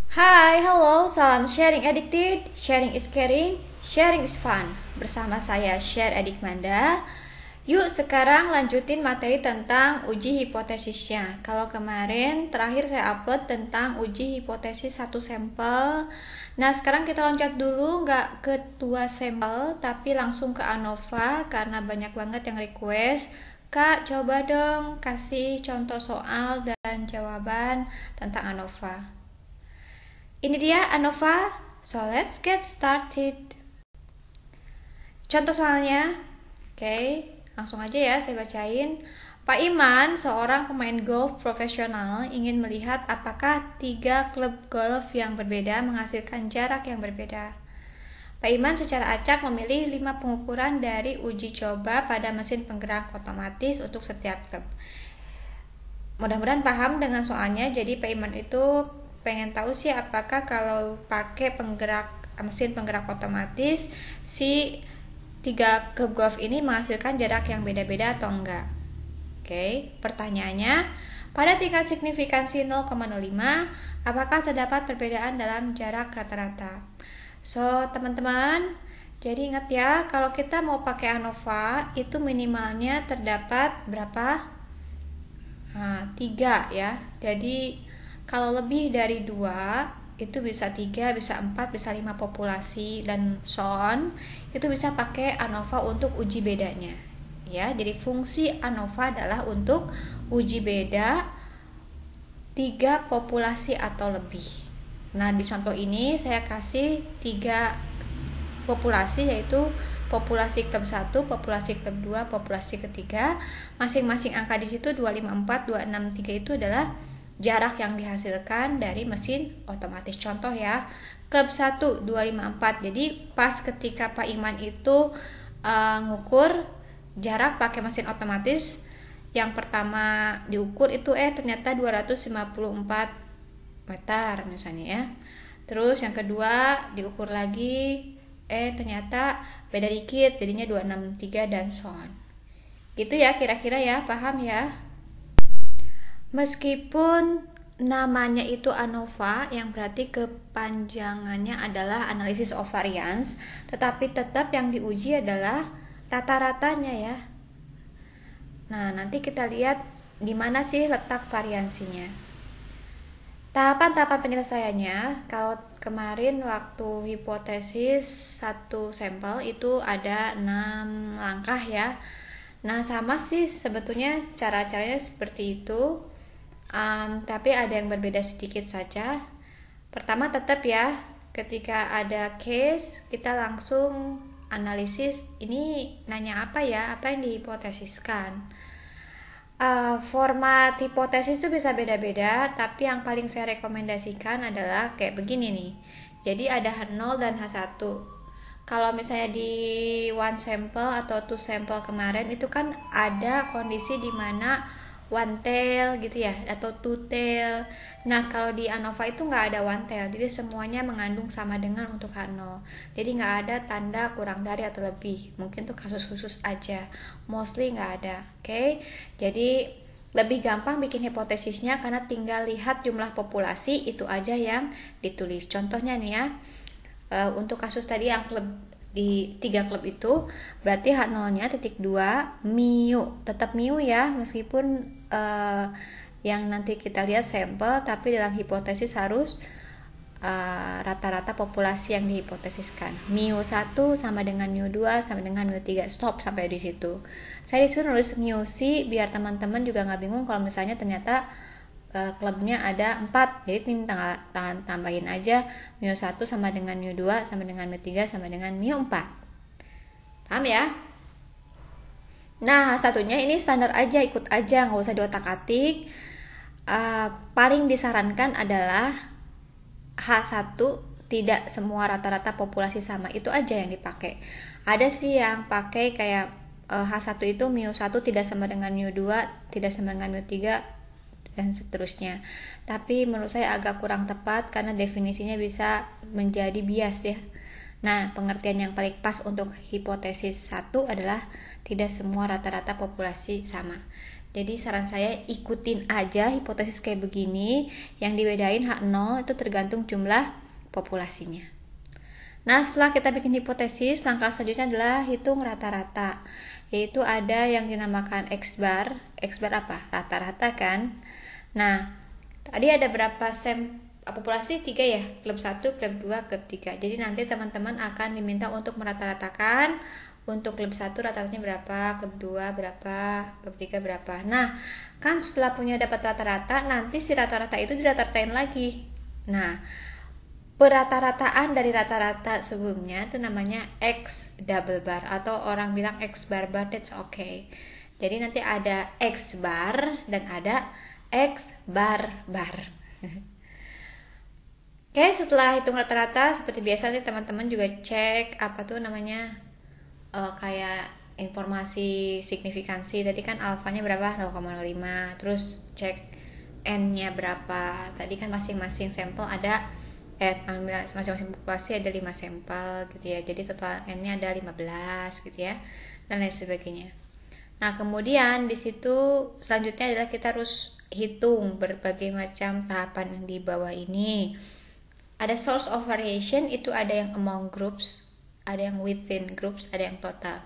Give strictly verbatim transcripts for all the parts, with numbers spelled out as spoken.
Hai, halo, salam sharing addicted, sharing is caring, sharing is fun. Bersama saya Share Adik Manda. Yuk sekarang lanjutin materi tentang uji hipotesisnya. Kalau kemarin terakhir saya upload tentang uji hipotesis satu sampel. Nah sekarang kita loncat dulu, nggak ke dua sampel, tapi langsung ke ANOVA karena banyak banget yang request. Kak, coba dong kasih contoh soal dan jawaban tentang ANOVA. Ini dia ANOVA, so let's get started. Contoh soalnya, oke, okay, langsung aja ya saya bacain. Pak Iman, seorang pemain golf profesional, ingin melihat apakah tiga klub golf yang berbeda menghasilkan jarak yang berbeda. Pak Iman secara acak memilih lima pengukuran dari uji coba pada mesin penggerak otomatis untuk setiap klub. Mudah-mudahan paham dengan soalnya. Jadi Pak Iman itu pengen tahu sih apakah kalau pakai penggerak mesin penggerak otomatis si tiga klub golf ini menghasilkan jarak yang beda-beda atau enggak. Oke, pertanyaannya, pada tingkat signifikansi nol koma nol lima apakah terdapat perbedaan dalam jarak rata-rata? So teman-teman, jadi ingat ya, kalau kita mau pakai ANOVA itu minimalnya terdapat berapa? Nah, tiga ya. Jadi kalau lebih dari dua, itu bisa tiga, bisa empat, bisa lima populasi dan so on, itu bisa pakai ANOVA untuk uji bedanya. Ya, jadi fungsi ANOVA adalah untuk uji beda tiga populasi atau lebih. Nah, di contoh ini saya kasih tiga populasi, yaitu populasi klub satu, populasi klub dua, populasi ketiga. Masing-masing angka di situ dua lima empat, dua enam tiga itu adalah jarak yang dihasilkan dari mesin otomatis. Contoh ya, klub satu dua lima empat. Jadi pas ketika Pak Iman itu uh, ngukur jarak pakai mesin otomatis, yang pertama diukur itu eh ternyata dua ratus lima puluh empat meter misalnya ya. Terus yang kedua diukur lagi, eh ternyata beda dikit jadinya dua enam tiga dan so on. Gitu ya kira-kira ya, paham ya? Meskipun namanya itu ANOVA, yang berarti kepanjangannya adalah Analysis of Variance, tetapi tetap yang diuji adalah rata-ratanya ya. Nah, nanti kita lihat di mana sih letak variansinya. Tahapan-tahapan penyelesaiannya, kalau kemarin waktu hipotesis satu sampel itu ada enam langkah ya. Nah, sama sih sebetulnya cara-caranya seperti itu. Um, tapi ada yang berbeda sedikit saja. Pertama tetap ya, ketika ada case kita langsung analisis ini nanya apa ya, apa yang dihipotesiskan. Uh, format hipotesis itu bisa beda-beda, tapi yang paling saya rekomendasikan adalah kayak begini nih. Jadi ada H nol dan H satu. Kalau misalnya di one sample atau two sample kemarin itu kan ada kondisi di mana one tail gitu ya, atau two tail. Nah kalau di ANOVA itu nggak ada one tail, jadi semuanya mengandung sama dengan untuk H nol. Jadi nggak ada tanda kurang dari atau lebih. Mungkin tuh kasus khusus aja, mostly nggak ada. Oke, okay? Jadi lebih gampang bikin hipotesisnya karena tinggal lihat jumlah populasi, itu aja yang ditulis. Contohnya nih ya, uh, untuk kasus tadi yang klub di tiga klub itu berarti H nol-nya titik dua mu, tetap mu ya, meskipun uh, yang nanti kita lihat sampel, tapi dalam hipotesis harus uh, rata-rata populasi yang dihipotesiskan. mu satu sama dengan mu dua sama dengan mu tiga. Stop sampai di situ. Saya disuruh nulis mu C biar teman-teman juga nggak bingung kalau misalnya ternyata Uh, klubnya ada empat, jadi ini tanggal, tanggal tambahin aja mu satu sama dengan mu dua sama dengan mu tiga sama dengan mu empat. Paham ya? Nah, satunya ini standar aja, ikut aja, nggak usah diotak-atik. Uh, paling disarankan adalah H satu, tidak semua rata-rata populasi sama, itu aja yang dipakai. Ada sih yang pakai kayak uh, H satu itu mu satu tidak sama dengan mu dua, tidak sama dengan mu tiga, dan seterusnya. Tapi menurut saya agak kurang tepat karena definisinya bisa menjadi bias ya. Nah, pengertian yang paling pas untuk hipotesis satu adalah tidak semua rata-rata populasi sama. Jadi saran saya ikutin aja hipotesis kayak begini. Yang dibedain H nol itu tergantung jumlah populasinya. Nah, setelah kita bikin hipotesis, langkah selanjutnya adalah hitung rata-rata. Yaitu ada yang dinamakan X bar. X bar apa? Rata-rata kan. Nah, tadi ada berapa sem populasi? Tiga ya, klub satu, klub dua, klub tiga. Jadi nanti teman-teman akan diminta untuk merata-ratakan untuk klub satu rata-ratanya berapa, klub dua berapa, klub tiga berapa. Nah, kan setelah punya dapat rata-rata, nanti si rata-rata itu dirata-ratain lagi. Nah, perata-rataan dari rata-rata sebelumnya itu namanya X double bar, atau orang bilang X bar bar, that's okay. Jadi nanti ada X bar dan ada X bar bar. Oke, setelah hitung rata-rata seperti biasa nih teman-teman juga cek apa tuh namanya uh, kayak informasi signifikansi. Tadi kan alfanya berapa? nol koma nol lima. Terus cek n-nya berapa. Tadi kan masing-masing sampel ada eh masing-masing populasi ada lima sampel gitu ya. Jadi total n-nya ada lima belas gitu ya. Dan lain sebagainya. Nah, kemudian di situ selanjutnya adalah kita harus hitung berbagai macam tahapan yang di bawah ini. Ada source of variation, itu ada yang among groups, ada yang within groups, ada yang total.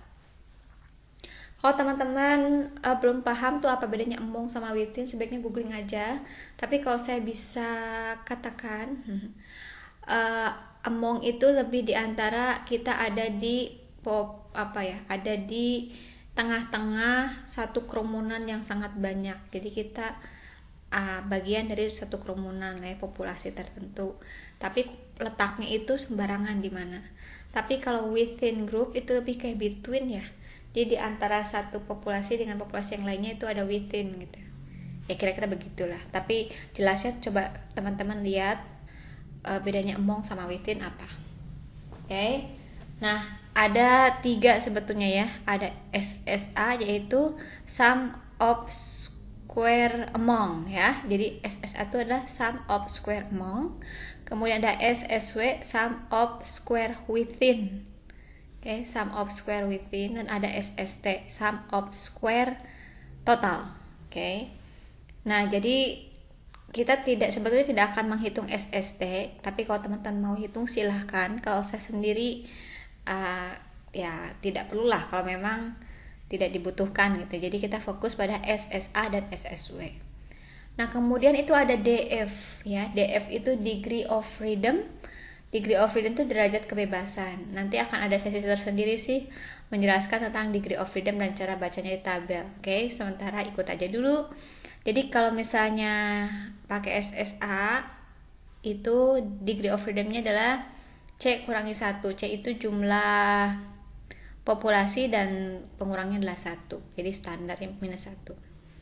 Kalau teman-teman uh, belum paham tuh apa bedanya among sama within, sebaiknya googling aja. Tapi kalau saya bisa katakan, uh, among itu lebih diantara kita ada di pop apa ya, ada di tengah-tengah satu kerumunan yang sangat banyak. Jadi kita uh, bagian dari satu kerumunan ya, populasi tertentu. Tapi letaknya itu sembarangan di mana. Tapi kalau within group itu lebih kayak between ya. Jadi di antara satu populasi dengan populasi yang lainnya itu ada within gitu. Ya kira-kira begitulah. Tapi jelasnya coba teman-teman lihat uh, bedanya among sama within apa. Oke. Okay? Nah, ada tiga sebetulnya ya. Ada S S A yaitu sum of square among ya. Jadi S S A itu adalah sum of square among. Kemudian ada S S W sum of square within. Oke, okay, sum of square within. Dan ada S S T sum of square total. Oke. Okay. Nah, jadi kita tidak sebetulnya tidak akan menghitung S S T, tapi kalau teman-teman mau hitung silahkan. Kalau saya sendiri uh, ya tidak perlulah kalau memang tidak dibutuhkan gitu. Jadi kita fokus pada S S A dan S S W. Nah, kemudian itu ada D F ya. D F itu degree of freedom. Degree of freedom itu derajat kebebasan. Nanti akan ada sesi tersendiri sih menjelaskan tentang degree of freedom dan cara bacanya di tabel. Oke, sementara ikut aja dulu. Jadi kalau misalnya pakai S S A itu degree of freedom-nya adalah C kurangi satu. C itu jumlah populasi dan pengurangnya adalah satu. Jadi standarnya minus satu.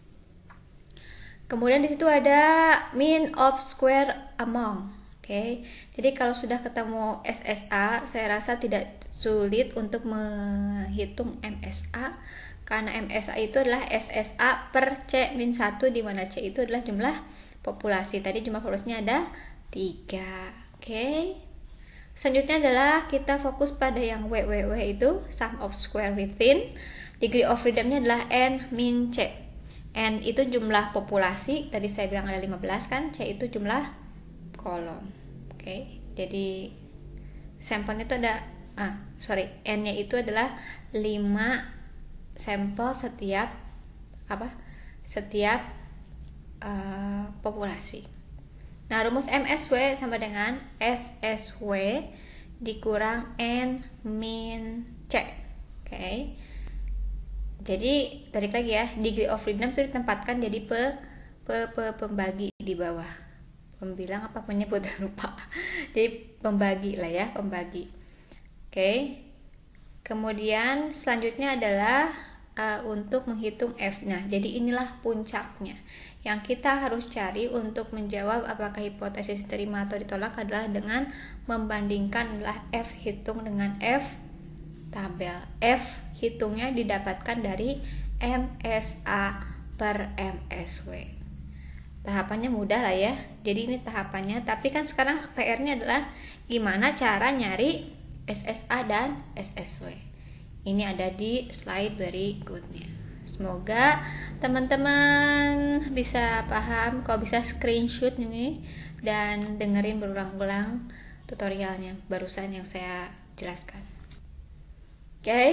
Kemudian di situ ada mean of square among. Oke, okay. Jadi kalau sudah ketemu S S A, saya rasa tidak sulit untuk menghitung M S A, karena M S A itu adalah S S A per C min satu, di mana C itu adalah jumlah populasi. Tadi jumlah populasinya ada tiga. Oke. Okay. Selanjutnya adalah kita fokus pada yang W W W itu sum of square within. Degree of freedom-nya adalah N min C. N itu jumlah populasi, tadi saya bilang ada lima belas kan, C itu jumlah kolom. Oke, okay, jadi sampelnya itu ada ah sorry n-nya itu adalah lima sampel setiap apa setiap uh, populasi. Nah, rumus M S W sama dengan S S W dikurang N min C. Oke, okay. Jadi balik lagi ya, degree of freedom itu ditempatkan jadi pe, pe, pe, pembagi di bawah. Pembilang apa penyebut lupa. Jadi pembagi lah ya, pembagi. Oke. Okay. Kemudian selanjutnya adalah uh, untuk menghitung F. Nah, jadi inilah puncaknya. Yang kita harus cari untuk menjawab apakah hipotesis diterima atau ditolak adalah dengan membandingkan adalah F hitung dengan F tabel. F hitungnya didapatkan dari M S A per M S W. Tahapannya mudah lah ya. Jadi ini tahapannya, tapi kan sekarang P R-nya adalah gimana cara nyari S S A dan S S W. Ini ada di slide berikutnya. Semoga teman-teman bisa paham. Kalau bisa screenshot ini dan dengerin berulang-ulang tutorialnya barusan yang saya jelaskan. Oke, okay.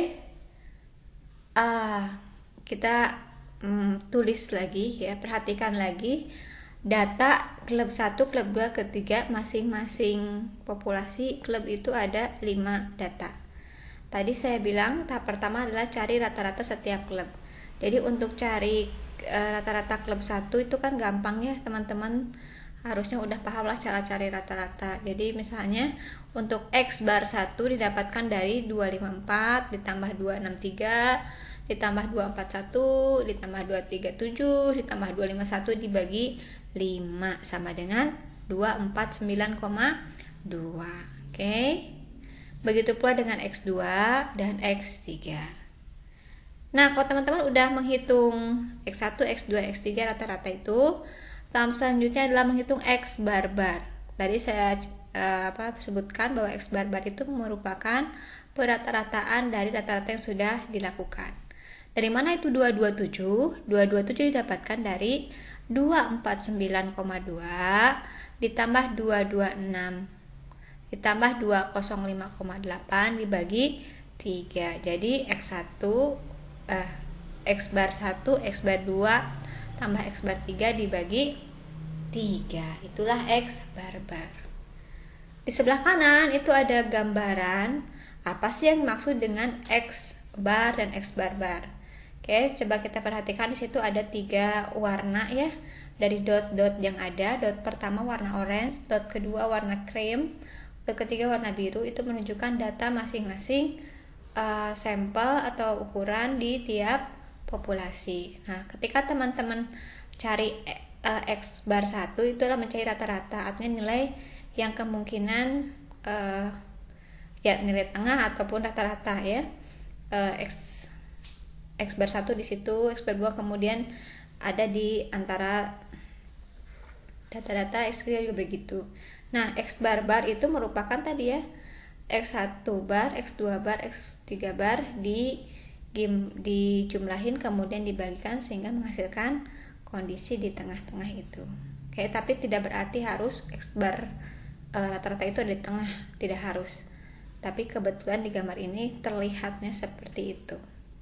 uh, kita um, tulis lagi ya, perhatikan lagi data klub satu, klub dua, ketiga, masing-masing populasi klub itu ada lima data. Tadi saya bilang tahap pertama adalah cari rata-rata setiap klub. Jadi untuk cari e, rata-rata klub satu itu kan gampang ya teman-teman, harusnya udah paham lah cara cari rata-rata. Jadi misalnya untuk X bar satu didapatkan dari dua ratus lima puluh empat ditambah dua ratus enam puluh tiga ditambah dua ratus empat puluh satu ditambah dua ratus tiga puluh tujuh ditambah dua ratus lima puluh satu dibagi lima sama dengan dua ratus empat puluh sembilan koma dua. Oke. Begitu pula dengan X dua dan X tiga. Nah, kalau teman-teman udah menghitung X satu, X dua, X tiga rata-rata itu, tahap selanjutnya adalah menghitung X bar-bar. Tadi saya uh, apa sebutkan bahwa X bar-bar itu merupakan perata-rataan dari rata-rata yang sudah dilakukan. Dari mana itu dua ratus dua puluh tujuh? dua ratus dua puluh tujuh didapatkan dari dua ratus empat puluh sembilan koma dua ditambah dua ratus dua puluh enam ditambah dua ratus lima koma delapan dibagi tiga. Jadi X satu eh, X bar satu, X bar dua tambah X bar tiga dibagi tiga. Itulah X bar bar. Di sebelah kanan itu ada gambaran apa sih yang dimaksud dengan X bar dan X bar bar. Oke, coba kita perhatikan, di situ ada tiga warna ya. Dari dot-dot yang ada, dot pertama warna orange, dot kedua warna krem, dot ketiga warna biru. Itu menunjukkan data masing-masing uh, sampel atau ukuran di tiap populasi. Nah, ketika teman-teman cari uh, X bar satu itu adalah mencari rata-rata, artinya nilai yang kemungkinan uh, ya nilai tengah ataupun rata-rata ya. Uh, X X bar satu di situ, X bar dua kemudian ada di antara data-data, X tiga juga begitu. Nah, X bar bar itu merupakan tadi ya X satu bar, X dua bar, X tiga bar di dijumlahin kemudian dibagikan sehingga menghasilkan kondisi di tengah-tengah itu. Oke, tapi tidak berarti harus X bar e, rata-rata itu ada di tengah, tidak harus. Tapi kebetulan di gambar ini terlihatnya seperti itu.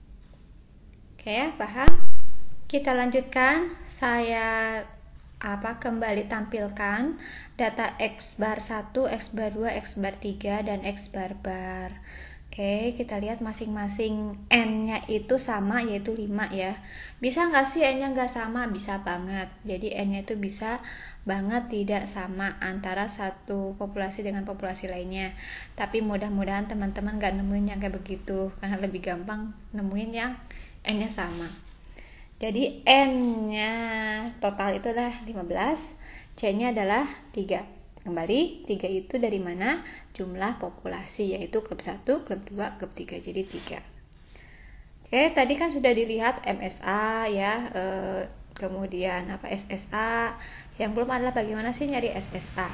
Oke ya, paham? Kita lanjutkan. Saya apa kembali tampilkan data X bar satu, X bar dua, X bar tiga dan X bar bar. Oke, kita lihat masing-masing N-nya itu sama, yaitu lima ya. Bisa nggak sih N-nya nggak sama? Bisa banget. Jadi N-nya itu bisa banget tidak sama antara satu populasi dengan populasi lainnya. Tapi mudah-mudahan teman-teman nggak nemuin yang kayak begitu, karena lebih gampang nemuin yang N-nya sama. Jadi N-nya total itu adalah lima belas, C-nya adalah tiga. Kembali, tiga itu dari mana? Jumlah populasi, yaitu klub satu, klub dua, klub tiga, jadi tiga. Oke, tadi kan sudah dilihat M S A ya, e, kemudian apa S S A. Yang belum adalah bagaimana sih nyari S S A.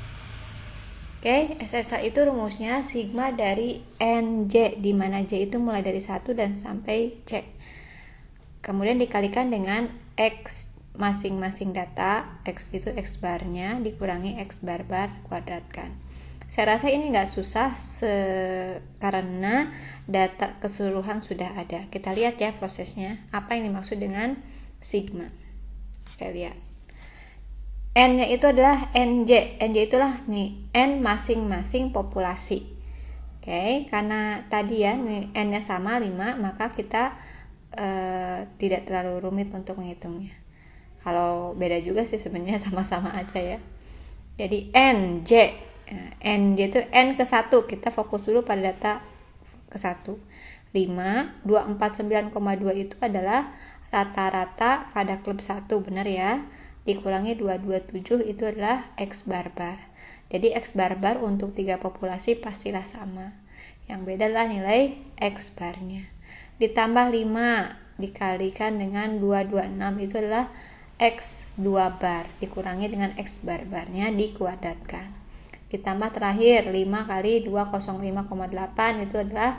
Oke, S S A itu rumusnya sigma dari N J, di mana J itu mulai dari satu dan sampai C. Kemudian dikalikan dengan X masing-masing data, X itu X barnya dikurangi X bar bar kuadratkan. Saya rasa ini nggak susah se- karena data keseluruhan sudah ada. Kita lihat ya prosesnya, apa yang dimaksud dengan sigma. Kita lihat. N-nya itu adalah N J. N J itulah nih N masing-masing populasi. Oke, karena tadi ya nih N-nya sama lima, maka kita Uh, tidak terlalu rumit untuk menghitungnya. Kalau beda juga sih sebenarnya sama-sama aja ya. Jadi N J, nah, N J itu N ke satu, kita fokus dulu pada data ke satu. lima, dua ratus empat puluh sembilan koma dua itu adalah rata-rata pada klub satu, benar ya. Dikurangi dua ratus dua puluh tujuh itu adalah X bar bar. Jadi X bar bar untuk tiga populasi pastilah sama. Yang beda adalah nilai X barnya. Ditambah lima dikalikan dengan dua ratus dua puluh enam itu adalah X dua bar dikurangi dengan X bar barnya dikuadratkan. Ditambah terakhir lima kali dua ratus lima koma delapan itu adalah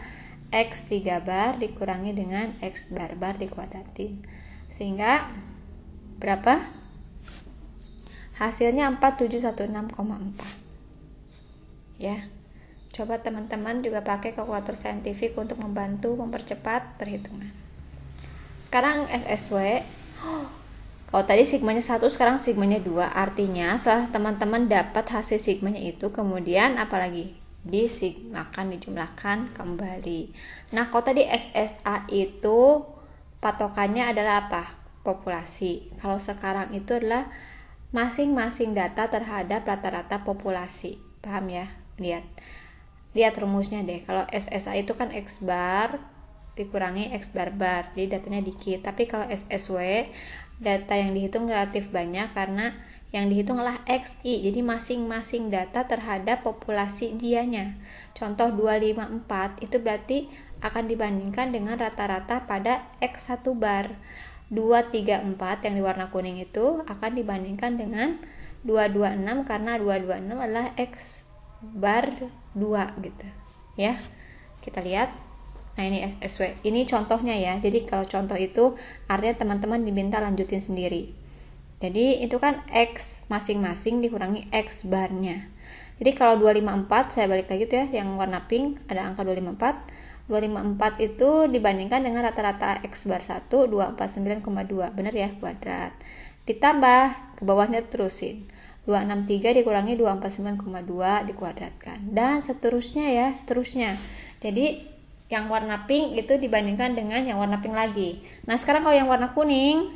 X tiga bar dikurangi dengan X bar bar dikuadratin. Sehingga berapa? Hasilnya empat tujuh satu enam koma empat. Ya. Coba teman-teman juga pakai kalkulator saintifik untuk membantu mempercepat perhitungan. Sekarang S S W. Oh, kalau tadi sigmanya satu, sekarang sigmanya dua. Artinya setelah teman-teman dapat hasil sigmanya itu, kemudian apalagi? Disigmakan, dijumlahkan kembali. Nah, kalau tadi S S A itu patokannya adalah apa? Populasi. Kalau sekarang itu adalah masing-masing data terhadap rata-rata populasi. Paham ya? Lihat. Lihat rumusnya deh. Kalau S S A itu kan X bar dikurangi X bar bar. Jadi datanya dikit. Tapi kalau S S W, data yang dihitung relatif banyak karena yang dihitung adalah X I. Jadi masing-masing data terhadap populasi dianya. Contoh dua lima empat itu berarti akan dibandingkan dengan rata-rata pada X satu bar. dua tiga empat yang di warna kuning itu akan dibandingkan dengan dua dua enam karena dua dua enam adalah X bar dua gitu. Ya. Kita lihat. Nah, ini S S W. Ini contohnya ya. Jadi kalau contoh itu artinya teman-teman diminta lanjutin sendiri. Jadi itu kan X masing-masing dikurangi X barnya. Jadi kalau dua lima empat, saya balik lagi tuh ya, yang warna pink ada angka dua lima empat. dua lima empat itu dibandingkan dengan rata-rata X bar satu, dua empat sembilan koma dua. Benar ya, kuadrat. Ditambah, ke bawahnya terusin. dua enam tiga dikurangi dua empat sembilan koma dua dikuadratkan. Dan seterusnya ya, seterusnya. Jadi yang warna pink itu dibandingkan dengan yang warna pink lagi. Nah, sekarang kalau yang warna kuning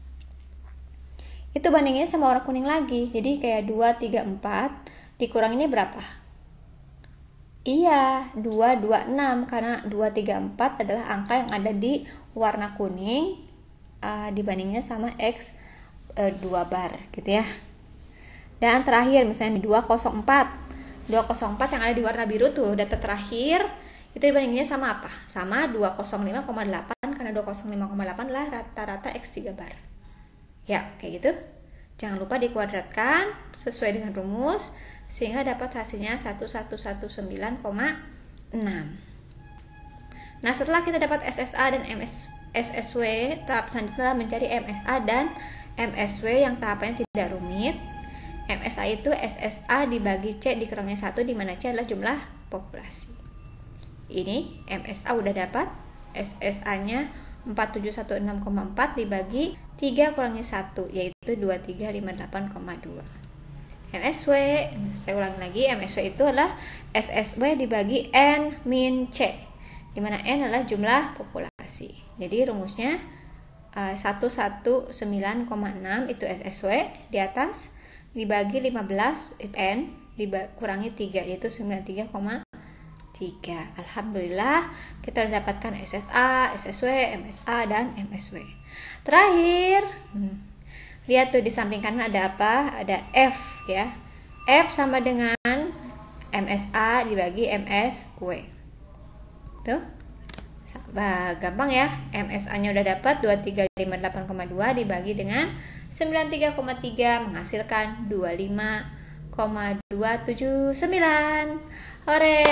itu bandinginnya sama warna kuning lagi. Jadi kayak dua tiga empat dikuranginnya berapa? Iya, dua dua enam karena dua tiga empat adalah angka yang ada di warna kuning uh, dibandingnya sama X uh, dua bar gitu ya. Dan terakhir misalnya di dua nol empat. dua nol empat yang ada di warna biru tuh data terakhir itu dibandinginnya sama apa? Sama dua nol lima koma delapan karena dua nol lima koma delapan adalah rata-rata X tiga bar. Ya, kayak gitu. Jangan lupa dikuadratkan sesuai dengan rumus sehingga dapat hasilnya seribu seratus sembilan belas koma enam. Nah, setelah kita dapat S S A dan M S, S S W, tahap selanjutnya mencari M S A dan M S W yang tahapannya tidak rumit. M S A itu S S A dibagi C dikurangi satu, di mana C adalah jumlah populasi. Ini M S A udah dapat. S S A-nya empat tujuh satu enam koma empat dibagi tiga kurangi satu, yaitu dua tiga lima delapan koma dua. M S W, saya ulangi lagi, M S W itu adalah S S W dibagi N min C, di mana N adalah jumlah populasi. Jadi rumusnya uh, seratus sembilan belas koma enam itu S S W di atas, dibagi lima belas N dikurangi tiga, yaitu sembilan puluh tiga koma tiga. Alhamdulillah kita sudah dapatkan S S A, S S W, M S A, dan M S W. Terakhir, hmm, lihat tuh di samping kanan ada apa? Ada F ya. F sama dengan M S A dibagi M S W. Tuh. Bah, gampang ya. M S A-nya udah dapat dua tiga lima delapan koma dua dibagi dengan sembilan puluh tiga koma tiga menghasilkan dua puluh lima koma dua tujuh sembilan. Hore.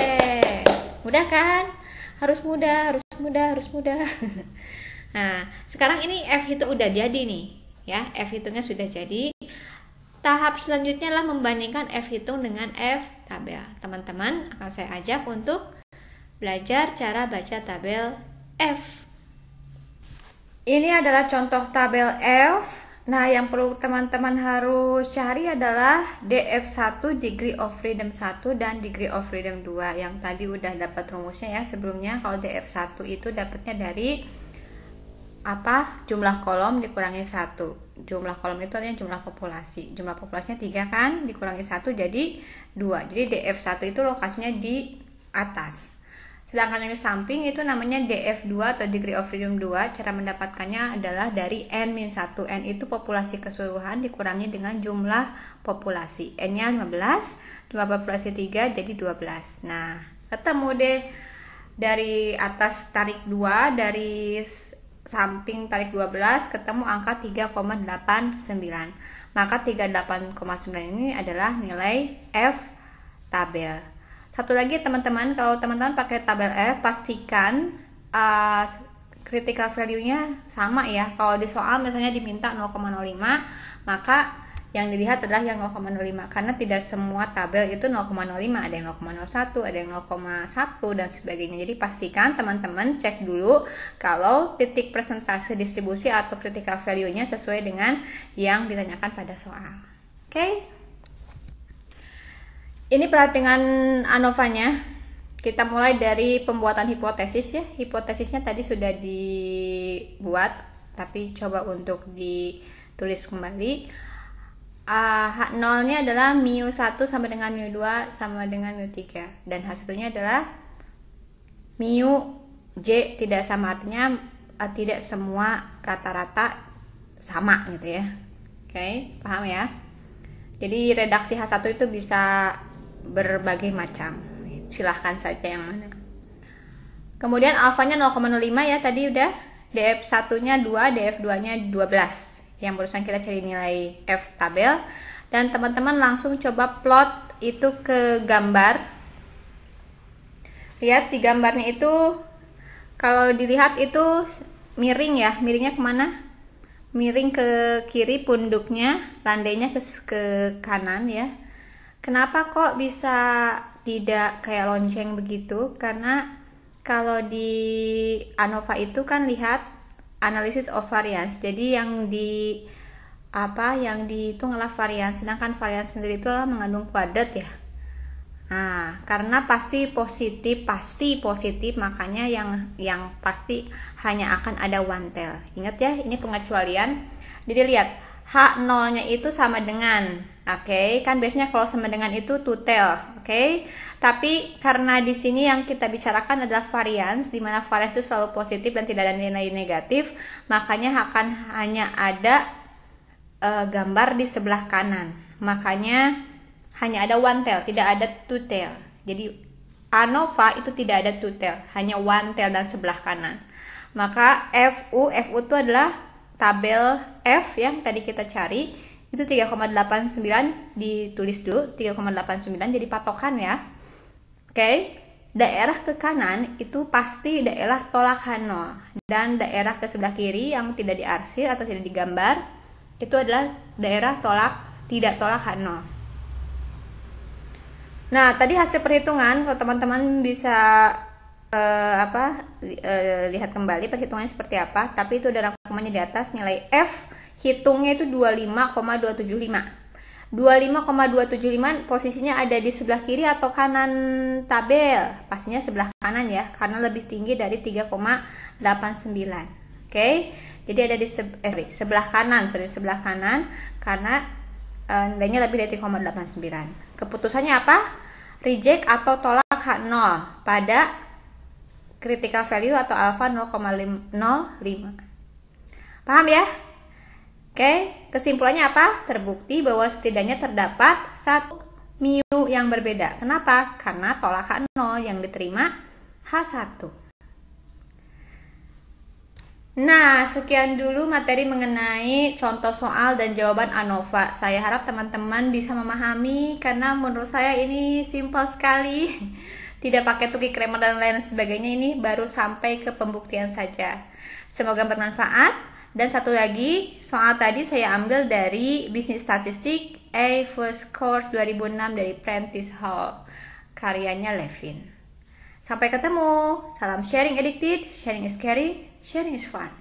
Mudah kan? Harus mudah, harus mudah, harus mudah. Nah, sekarang ini F hitung udah jadi nih, ya. F hitungnya sudah jadi. Tahap selanjutnya adalah membandingkan F hitung dengan F tabel. Teman-teman akan saya ajak untuk belajar cara baca tabel F. Ini adalah contoh tabel F. Nah, yang perlu teman-teman harus cari adalah D F satu, degree of freedom satu, dan degree of freedom dua. Yang tadi udah dapat rumusnya ya sebelumnya. Kalau D F satu itu dapatnya dari apa? Jumlah kolom dikurangi satu. Jumlah kolom itu artinya jumlah populasi. Jumlah populasinya tiga kan, dikurangi satu jadi dua. Jadi D F satu itu lokasinya di atas. Sedangkan yang di samping itu namanya D F dua atau degree of freedom dua. Cara mendapatkannya adalah dari N minus satu. N itu populasi keseluruhan dikurangi dengan jumlah populasi. N-nya lima belas, jumlah populasi tiga jadi dua belas. Nah, ketemu deh dari atas tarik dua, dari samping tarik dua belas, ketemu angka tiga koma delapan sembilan. Maka tiga puluh delapan koma sembilan ini adalah nilai F tabel. Satu lagi teman-teman, kalau teman-teman pakai tabel F, pastikan uh, critical value-nya sama ya. Kalau di soal misalnya diminta nol koma nol lima, maka yang dilihat adalah yang nol koma nol lima, karena tidak semua tabel itu nol koma nol lima, ada yang nol koma nol satu, ada yang nol koma satu dan sebagainya. Jadi pastikan teman-teman cek dulu kalau titik persentase distribusi atau critical value-nya sesuai dengan yang ditanyakan pada soal. Oke. Okay? Ini perhitungan ANOVA-nya. Kita mulai dari pembuatan hipotesis ya. Hipotesisnya tadi sudah dibuat, tapi coba untuk ditulis kembali. Uh, H nol-nya adalah mu satu sama dengan mu dua sama dengan mu tiga, dan H satu-nya adalah mu J tidak sama, artinya uh, tidak semua rata-rata sama gitu ya. Oke, okay, paham ya? Jadi redaksi H satu itu bisa berbagai macam, silahkan saja yang mana. Kemudian alfanya nol koma nol lima ya, tadi udah. D F satu-nya dua, D F dua-nya dua belas. Yang barusan kita cari nilai F tabel, dan teman-teman langsung coba plot itu ke gambar. Lihat di gambarnya itu, kalau dilihat itu miring ya, miringnya kemana? Miring ke kiri punduknya, landainya ke, ke kanan ya. Kenapa kok bisa tidak kayak lonceng begitu? Karena kalau di ANOVA itu kan lihat analysis of variance. Jadi yang di apa yang dihitung adalah variance, sedangkan variance sendiri itu adalah mengandung kuadrat ya. Nah, karena pasti positif, pasti positif, makanya yang yang pasti hanya akan ada one tail. Ingat ya, ini pengecualian. Jadi lihat H nol-nya itu sama dengan, oke, okay, kan biasanya kalau sama dengan itu two tail, oke. Okay? Tapi karena di sini yang kita bicarakan adalah variance, di mana variance itu selalu positif dan tidak ada nilai negatif, makanya akan hanya ada uh, gambar di sebelah kanan. Makanya hanya ada one tail, tidak ada two tail. Jadi ANOVA itu tidak ada two tail, hanya one tail dan sebelah kanan. Maka F U, F U itu adalah tabel F yang tadi kita cari, itu tiga koma delapan sembilan, ditulis dulu tiga koma delapan sembilan jadi patokan ya. Oke, okay. Daerah ke kanan itu pasti daerah tolak H nol, dan daerah ke sebelah kiri yang tidak diarsir atau tidak digambar itu adalah daerah tolak tidak tolak H nol. Nah, tadi hasil perhitungan kalau teman-teman bisa Uh, apa uh, lihat kembali perhitungannya seperti apa, tapi itu ada rangkumannya di atas. Nilai F hitungnya itu dua puluh lima koma dua tujuh lima. dua puluh lima koma dua tujuh lima posisinya ada di sebelah kiri atau kanan tabel? Pastinya sebelah kanan ya, karena lebih tinggi dari tiga koma delapan sembilan. Oke, okay? Jadi ada di se- eh, sebelah kanan, sorry sebelah kanan karena uh, nilainya lebih dari tiga koma delapan sembilan. Keputusannya apa? Reject atau tolak H nol pada critical value atau alpha nol koma nol lima. Paham ya? Oke, kesimpulannya apa? Terbukti bahwa setidaknya terdapat satu mu yang berbeda. Kenapa? Karena tolak H nol yang diterima H satu. Nah, sekian dulu materi mengenai contoh soal dan jawaban ANOVA. Saya harap teman-teman bisa memahami karena menurut saya ini simpel sekali. Tidak pakai tukik grammar dan lain sebagainya, ini baru sampai ke pembuktian saja. Semoga bermanfaat. Dan satu lagi, soal tadi saya ambil dari Bisnis Statistik A First Course dua ribu enam dari Prentice Hall, karyanya Levin. Sampai ketemu. Salam sharing addicted, sharing is caring, sharing is fun.